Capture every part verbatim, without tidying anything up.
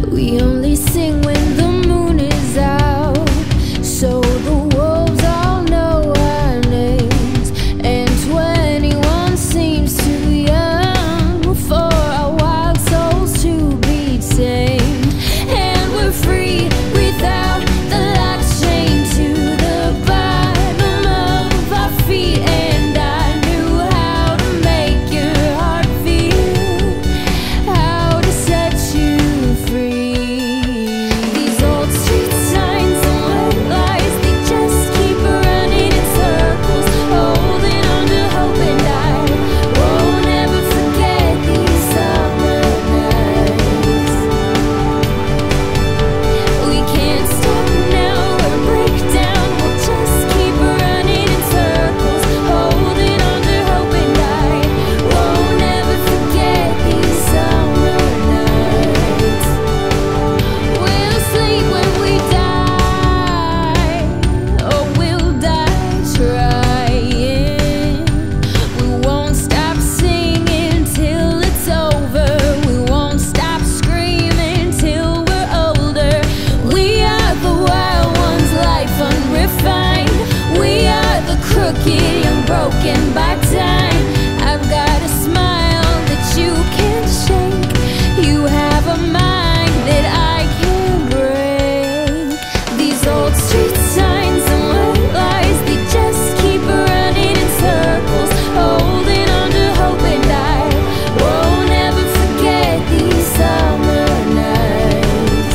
We only sing when the moon is out, so the wolves all know our names. And twenty-one seems too young for our wild souls to be tamed. And we're free without the locks chained to the bottom of our feet. And I knew how to make your heart feel, how to set you free. These old street signs and white lies, they just keep running in circles, holding on to hope. And I won't ever forget these summer nights. We can't stop now or break down, we'll just keep running in circles, holding on to hope. And I won't ever forget these summer nights. We'll sleep when we die, or we'll die trying. We won't stop singing till it's over. We won't stop screaming till we're older. We are the wild ones, life unrefined. We are the crooked, young, broken by time. I've got a smile that you can't shake. You have a mind that I can't break. These old street signs and white lies, they just keep running in circles, holding on to hope. And I won't ever forget these summer nights.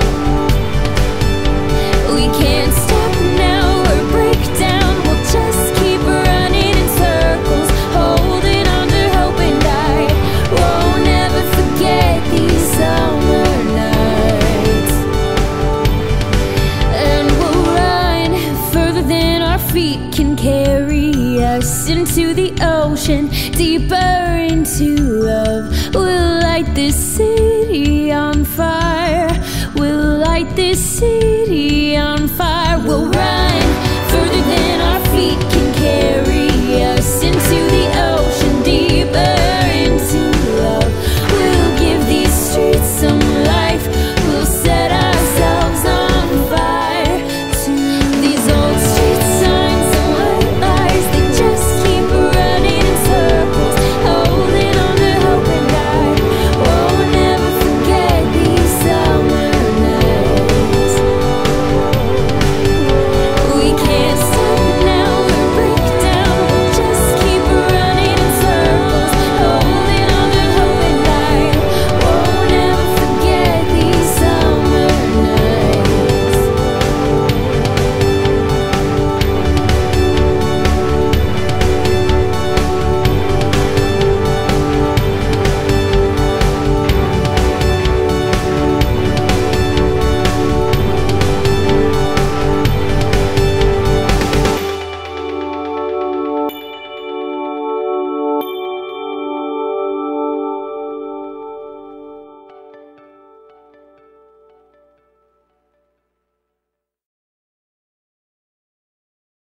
We can't stop now or break down, we'll just keep running in circles, holding on to hope. And I won't ever forget these summer nights. And we'll run further than our feet can carry us, into the ocean, deeper into love. We'll light this city on fire, we'll light this city